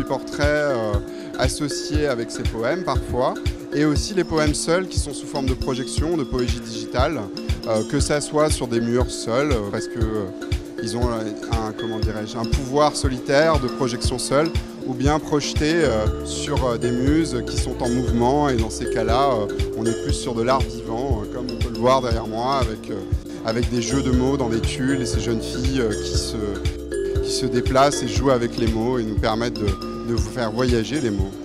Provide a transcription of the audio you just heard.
des portraits associés avec ces poèmes parfois, et aussi les poèmes seuls qui sont sous forme de projection, de poésie digitale, que ça soit sur des murs seuls, parce qu'ils ont un pouvoir solitaire de projection seule, ou bien projetés sur des muses qui sont en mouvement, et dans ces cas-là, on est plus sur de l'art vivant, comme on peut le voir derrière moi, avec des jeux de mots dans des tulles, et ces jeunes filles qui se déplacent et jouent avec les mots et nous permettent de vous faire voyager les mots.